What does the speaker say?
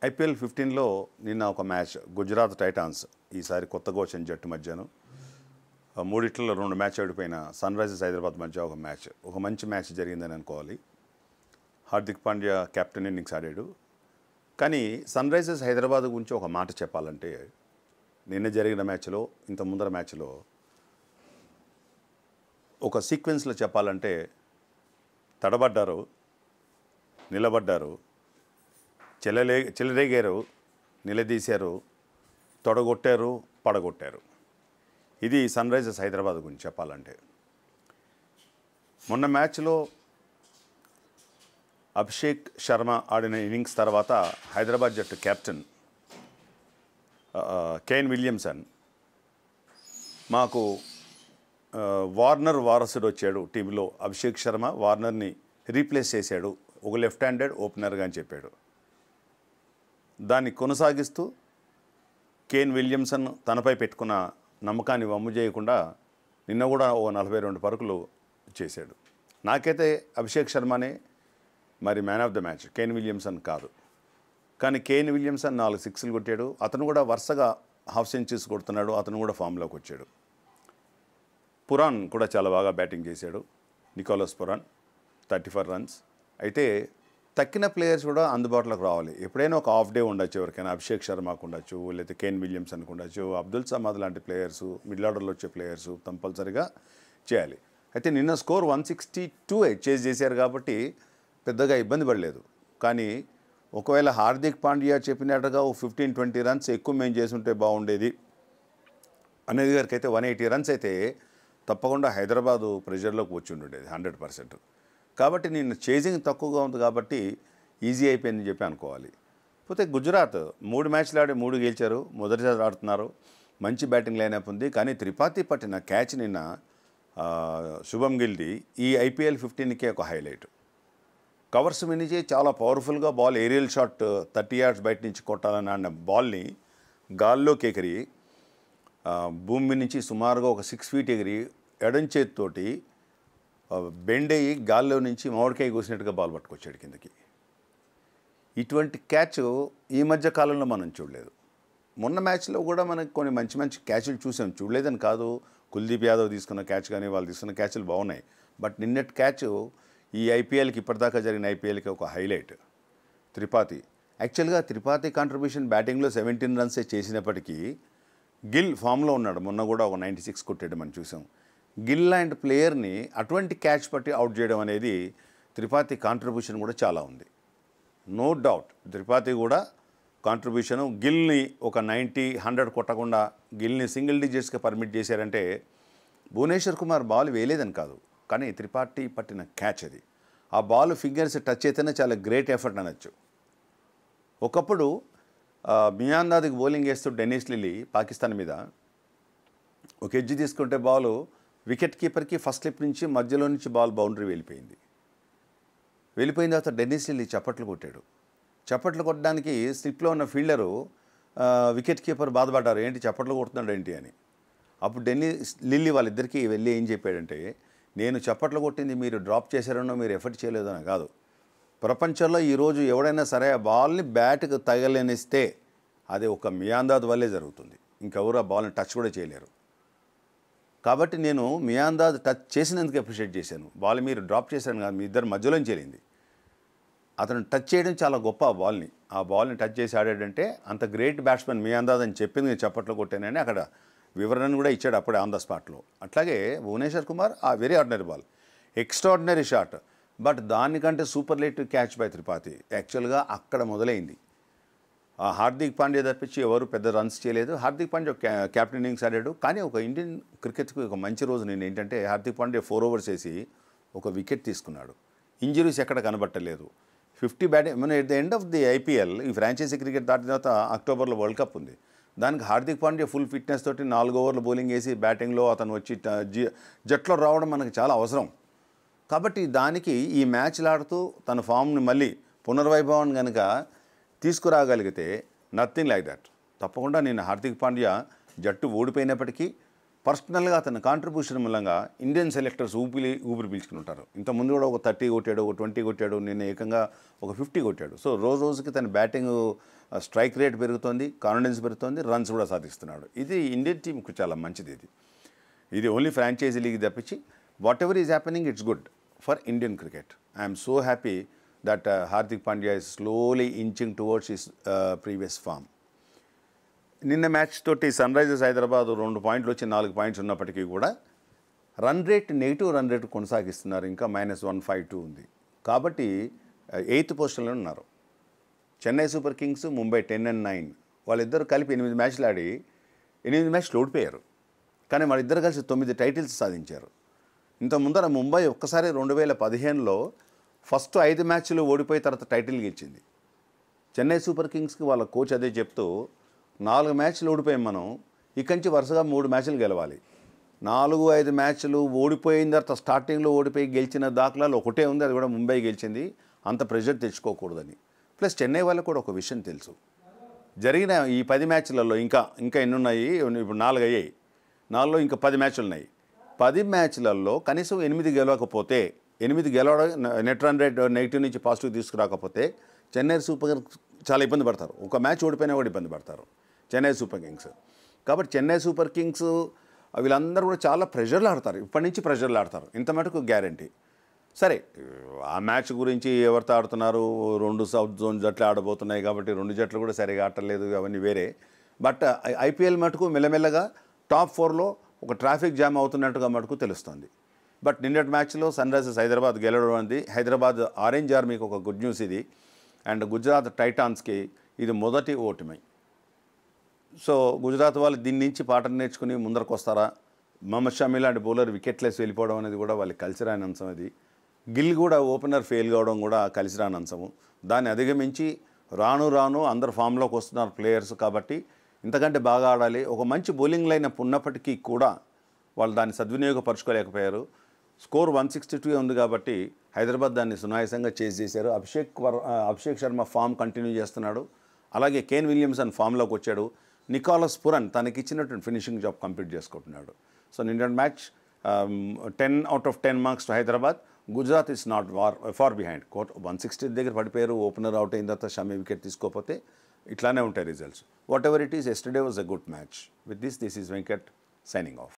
IPL 15లో నిన్న ఒక match Gujarat Titans ఈసారి కొత్తగా వచ్చిన జట్టు మధ్యను మూడిట్లలో 2 మ్యాచ్ ఆడిపోయిన సన్ రైజర్స్ హైదరాబాద్ మధ్య ఒక మంచి మ్యాచ్ జరిగిందని అనుకోవాలి. హార్దిక్ పాండ్యా కెప్టెన్ ఇన్నింగ్స్ ఆడాడు. కానీ సన్ రైజర్స్ హైదరాబాద్ గురించి ఒక మాట చెప్పాలంటే నిన్న జరిగిన మ్యాచ్లో ఇంత ముందర మ్యాచ్లో ఒక సీక్వెన్స్లో చెప్పాలంటే తడబడ్డారు, నిలబడ్డారు, చెలరేగారు, నిలదీశారు, తొడగొట్టారు, పడగొట్టారు. ఇది సన్ రైజర్స్ హైదరాబాద్ గురించి చెప్పాలంటే. మొన్న మ్యాచ్లో అభిషేక్ శర్మ ఆడిన ఇన్నింగ్స్ తర్వాత హైదరాబాద్ జట్టు కెప్టెన్ కేన్ విలియమ్సన్ మాకు వార్నర్ వారసుడు వచ్చాడు టీంలో. అభిషేక్ శర్మ వార్నర్ని రీప్లేస్ చేశాడు, ఒక లెఫ్ట్ హ్యాండెడ్ ఓపెనర్గా అని చెప్పాడు. దాన్ని కొనసాగిస్తూ కేన్ విలియమ్సన్ తనపై పెట్టుకున్న నమ్మకాన్ని వమ్ము చేయకుండా నిన్న కూడా ఓ 42 పరుగులు చేశాడు. నాకైతే అభిషేక్ శర్మనే మరి man of the match, Kane Williamson కాదు. కానీ కేన్ విలియమ్సన్ 4 సిక్స్లు కొట్టాడు. అతను కూడా వరుసగా హాఫ్ సెంచరీస్ కొడుతున్నాడు. అతను కూడా ఫామ్లోకి వచ్చాడు. పురాన్ కూడా చాలా బాగా బ్యాటింగ్ చేశాడు. Nicholas Pooran 34 runs. అయితే తక్కిన ప్లేయర్స్ కూడా అందుబాటులోకి రావాలి. ఎప్పుడైనా ఒక హాఫ్ డే ఉండొచ్చు, ఎవరికైనా అభిషేక్ శర్మకు ఉండొచ్చు, లేకపోతే కేన్ విలియమ్సన్కి ఉండొచ్చు, అబ్దుల్ సమద్ లాంటి ప్లేయర్స్, మిడిల్ ఆర్డర్లో వచ్చే ప్లేయర్స్ కంపల్సరీగా చేయాలి. అయితే నిన్న స్కోర్ 162 చేజ్ చేశారు కాబట్టి పెద్దగా ఇబ్బంది పడలేదు. కానీ ఒకవేళ హార్దిక్ పాండ్యా చెప్పినట్టుగా 15-20 రన్స్ ఎక్కువ మేము చేసుంటే బాగుండేది అనేది గారికి అయితే 180 రన్స్ అయితే తప్పకుండా హైదరాబాదు ప్రెషర్లోకి వచ్చి ఉండేది 100%. కాబట్టి నిన్న చేజింగ్ తక్కువగా ఉంది కాబట్టి ఈజీ అయిపోయిందని చెప్పి అనుకోవాలి. పోతే గుజరాత్ 3 మ్యాచ్లు ఆడి 3 గెలిచారు, మొదటిసారి ఆడుతున్నారు, మంచి బ్యాటింగ్ లైనప్ ఉంది. కానీ త్రిపాఠి పట్టిన క్యాచ్ నిన్న శుభం గిల్ది ఈ IPL 15కే ఒక హైలైట్. కవర్స్ మినిచి చాలా పవర్ఫుల్గా బాల్ ఏరియల్ షాట్ 30 yards బయట నుంచి కొట్టాలని ఆడిన బాల్ని గాల్లోకి ఎగిరి భూమి నుంచి సుమారుగా ఒక 6 feet ఎగిరి ఎడం చేతితోటి బెండ్ అయ్యి గాల్లో నుంచి మామిడికాయ కోసినట్టుగా బాల్ పట్టుకొచ్చాడు కిందకి. ఇటువంటి క్యాచ్ ఈ మధ్య కాలంలో మనం చూడలేదు. మొన్న మ్యాచ్లో కూడా మనకు కొన్ని మంచి మంచి క్యాచ్లు చూసాం, చూడలేదని కాదు. కుల్దీప్ యాదవ్ తీసుకున్న క్యాచ్ కానీ వాళ్ళు తీసుకున్న క్యాచ్లు బాగున్నాయి. బట్ నిన్నటి క్యాచ్ ఈ IPLకి ఇప్పటిదాకా జరిగిన IPLకి ఒక హైలైట్. త్రిపాఠి యాక్చువల్గా త్రిపాఠి కాంట్రిబ్యూషన్ బ్యాటింగ్లో 17 రన్సే చేసినప్పటికీ గిల్ ఫామ్లో ఉన్నాడు. మొన్న కూడా ఒక 96 కొట్టాడు మనం చూసాం. గిల్ లాంటి ప్లేయర్ని అటువంటి క్యాచ్ పట్టి అవుట్ చేయడం అనేది త్రిపాఠి కాంట్రిబ్యూషన్ కూడా చాలా ఉంది. నో డౌట్ త్రిపాఠి కూడా కాంట్రిబ్యూషను. గిల్ని ఒక 90-100 కొట్టకుండా గిల్ని సింగిల్ డిజిట్స్గా పర్మిట్ చేశారంటే భువనేశ్వర్ కుమార్ బాల్ వేయలేదని కాదు, కానీ త్రిపాఠి పట్టిన క్యాచ్ అది. ఆ బాల్ ఫింగర్స్ టచ్ అయితేనే చాలా గ్రేట్ ఎఫర్ట్ అనొచ్చు. ఒకప్పుడు మియాందాద్కి బౌలింగ్ వేస్తూ డెనిస్ లిల్లీ పాకిస్తాన్ మీద ఒక ఎడ్జ్ తీసుకుంటే బాలు వికెట్ కీపర్కి ఫస్ట్ స్లిప్ నుంచి మధ్యలో నుంచి బాల్ బౌండరీ వెళ్ళిపోయిన తర్వాత డెనిస్ లిల్లీ చప్పట్లు కొట్టాడు. చప్పట్లు కొట్టడానికి స్లిప్లో ఉన్న ఫీల్డరు వికెట్ కీపర్ బాధపడ్డారు, ఏంటి చప్పట్లు కొడుతున్నాడు ఏంటి అని. అప్పుడు డెనిస్ లిల్లీ వాళ్ళిద్దరికీ వెళ్ళి ఏం చెప్పాడంటే, నేను చప్పట్లు కొట్టింది మీరు డ్రాప్ చేశారనో మీరు ఎఫర్ట్ చేయలేదనో కాదు. ప్రపంచంలో ఈరోజు ఎవడైనా సరే ఆ బాల్ని బ్యాట్కి తగలనిస్తే అది ఒక మియాందాద్ వల్లే జరుగుతుంది. ఇంకెవరు ఆ బాల్ని టచ్ కూడా చేయలేరు. కాబట్టి నేను మియాందాద్ టచ్ చేసినందుకు అప్రిషియేట్ చేశాను. బాల్ మీరు డ్రాప్ చేశాను కాదు, మీ ఇద్దరు మధ్యలోంచి వెళ్ళింది. అతను టచ్ చేయడం చాలా గొప్ప. ఆ బాల్ని టచ్ చేసి ఆడాడంటే అంత గ్రేట్ బ్యాట్స్మెన్ మియాందాద్ అని చెప్పింది నేను చప్పట్లు కొట్టానని అక్కడ వివరణను కూడా ఇచ్చాడు అప్పుడే ఆన్ ద స్పాట్లో. అట్లాగే Bhuvneshwar Kumar a very ordinary ball, extraordinary shot, but దానికంటే సూపర్లేటివ్ క్యాచ్ బై త్రిపాఠి. యాక్చువల్గా అక్కడ మొదలైంది. హార్దిక్ పాండ్యా తప్పించి ఎవరు పెద్ద రన్స్ చేయలేదు. హార్దిక్ పాండ్యా క్యాప్టెన్ ఇన్నింగ్స్ ఆడాడు. కానీ ఒక ఇండియన్ క్రికెట్కి ఒక మంచి రోజు నేను ఏంటంటే హార్దిక్ పాండ్యా 4 overs వేసి ఒక వికెట్ తీసుకున్నాడు. ఇంజరీస్ ఎక్కడ కనబట్టలేదు. 50 బ్యాటింగ్ మన at the end of the IPL ఈ ఫ్రాంచైజీ క్రికెట్ దాటిన తర్వాత అక్టోబర్లో వరల్డ్ కప్ ఉంది. దానికి హార్దిక్ పాండ్యా ఫుల్ ఫిట్నెస్ తోటి 4 overs బౌలింగ్ వేసి బ్యాటింగ్లో అతను వచ్చి జట్లో రావడం మనకు చాలా అవసరం. కాబట్టి దానికి ఈ మ్యాచ్లు ఆడుతూ తన ఫామ్ని మళ్ళీ పునర్వైభవాన్ని కనుక తీసుకురాగలిగితే నథింగ్ లైక్ దట్. తప్పకుండా నేను హార్దిక్ పాండ్యా జట్టు ఓడిపోయినప్పటికీ పర్సనల్గా అతని కాంట్రిబ్యూషన్ మూలంగా ఇండియన్ సెలెక్టర్స్ ఊపిరి పీల్చుకుని ఉంటారు. ఇంతకుముందు కూడా ఒక 30 కొట్టాడు, ఒక 20 కొట్టాడు, నిన్న ఏకంగా ఒక 50 కొట్టాడు. సో రోజుకి తన బ్యాటింగ్ స్ట్రైక్ రేట్ పెరుగుతోంది, కాన్ఫిడెన్స్ పెరుగుతోంది, రన్స్ కూడా సాధిస్తున్నాడు. ఇది ఇండియన్ టీంకు చాలా మంచిది. ఇది ఓన్లీ ఫ్రాంచైజీ లీగ్ తప్పించి whatever is happening it's good for Indian cricket. I'm so happy that Hardik Pandya is slowly inching towards his previous form. నిన్న మ్యాచ్ తోటి సన్ రైజర్స్ హైదరాబాద్ 2 పాయింట్లు వచ్చి 4 పాయింట్స్ ఉన్నప్పటికీ కూడా నెగిటివ్ రన్ రేట్ కొనసాగిస్తున్నారు. ఇంకా -152 ఉంది. కాబట్టి 8th పొజిషన్లో ఉన్నారు. చెన్నై సూపర్ కింగ్స్, ముంబై 10-9 వాళ్ళిద్దరు కలిపి 8 మ్యాచ్లు ఆడి 8 మ్యాచ్లు ఓడిపోయారు. కానీ వాళ్ళిద్దరు కలిసి 9 టైటిల్స్ సాధించారు. ఇంత ముందర ముంబై ఒక్కసారి 2015లో ఫస్ట్ 5 మ్యాచ్లు ఓడిపోయి తర్వాత టైటిల్ గెలిచింది. చెన్నై సూపర్ కింగ్స్కి వాళ్ళ కోచ్ అదే చెప్తూ 4 మ్యాచ్లు ఓడిపోయాం మనం, ఇక్కడి నుంచి వరుసగా 3 మ్యాచ్లు గెలవాలి. 4-5 మ్యాచ్లు ఓడిపోయిన తర్వాత స్టార్టింగ్లో ఓడిపోయి గెలిచిన దాఖలాలు ఒకటే ఉంది, అది కూడా ముంబై గెలిచింది. అంత ప్రెషర్ తెచ్చుకోకూడదని. ప్లస్ చెన్నై వాళ్ళకు కూడా ఒక విషయం తెలుసు, జరిగిన ఈ 10 మ్యాచ్లలో ఇంకా ఎన్ని ఉన్నాయి, ఇప్పుడు 4 అయ్యాయి, 4లో ఇంకా 10 మ్యాచ్లు ఉన్నాయి. 10 మ్యాచ్లలో కనీసం 8 గెలవకపోతే, 8 గెలవడం నెట్ రన్ రేట్ నెగిటివ్ నుంచి పాజిటివ్ తీసుకురాకపోతే చెన్నై సూపర్ చాలా ఇబ్బంది పడతారు. ఒక మ్యాచ్ ఓడిపోయినా కూడా ఇబ్బంది పడతారు చెన్నై సూపర్ కింగ్స్. కాబట్టి చెన్నై సూపర్ కింగ్స్ వీళ్ళందరూ కూడా చాలా ప్రెషర్లు ఆడతారు, ఇప్పటి నుంచి ప్రెషర్లు ఆడతారు, ఇంత మటుకు గ్యారంటీ. సరే, ఆ మ్యాచ్ గురించి ఎవరితో ఆడుతున్నారు, 2 సౌత్ జోన్ జట్లు ఆడబోతున్నాయి కాబట్టి 2 జట్లు కూడా సరిగా ఆడలేదు, అవన్నీ వేరే. బట్ ఐపీఎల్ మటుకు మెల్లమెల్లగా టాప్ 4లో ఒక ట్రాఫిక్ జామ్ అవుతున్నట్టుగా మటుకు తెలుస్తుంది. బట్ నిన్నటి మ్యాచ్లో సన్ రైజర్స్ హైదరాబాద్ గెలవడం అనేది హైదరాబాద్ ఆరెంజ్ ఆర్మీకి ఒక గుడ్ న్యూస్ ఇది. అండ్ గుజరాత్ టైటాన్స్కి ఇది మొదటి ఓటమి. సో గుజరాత్ వాళ్ళు దీని నుంచి పాఠం నేర్చుకుని ముందరకు వస్తారా? మహమ్మద్ షమి లాంటి బౌలర్ వికెట్లెస్ వెళ్ళిపోవడం అనేది కూడా వాళ్ళకి కలిసి రాని అంశం. అది గిల్ కూడా ఓపెనర్ ఫెయిల్ కావడం కూడా కలిసి రాని అంశము. దాన్ని అధిగమించి రాను అందరు ఫామ్లోకి వస్తున్నారు ప్లేయర్స్. కాబట్టి ఇంతకంటే బాగా ఆడాలి. ఒక మంచి బౌలింగ్ లైనప్ ఉన్నప్పటికీ కూడా వాళ్ళు దాన్ని సద్వినియోగపరచుకోలేకపోయారు. స్కోర్ 162 ఉంది కాబట్టి హైదరాబాద్ దాన్ని సునాయాసంగా చేజ్ చేశారు. అభిషేక్ శర్మ ఫామ్ కంటిన్యూ చేస్తున్నాడు. అలాగే కేన్ విలియమ్సన్ ఫామ్లోకి వచ్చాడు. నికోలస్ పురన్ తనకి ఇచ్చినటువంటి ఫినిషింగ్ జాబ్ కంప్లీట్ చేసుకుంటున్నాడు. సో నిన్న match 10 out of 10 marks to Hyderabad. Gujarat is not far behind. 160 దగ్గర పడిపోయారు. ఓపెనర్ అవుట్ అయిన తర్వాత షమి వికెట్ తీసుకోకపోతే ఇట్లానే ఉంటాయి results. Whatever it is, yesterday was a good match. With this is Venkat signing of.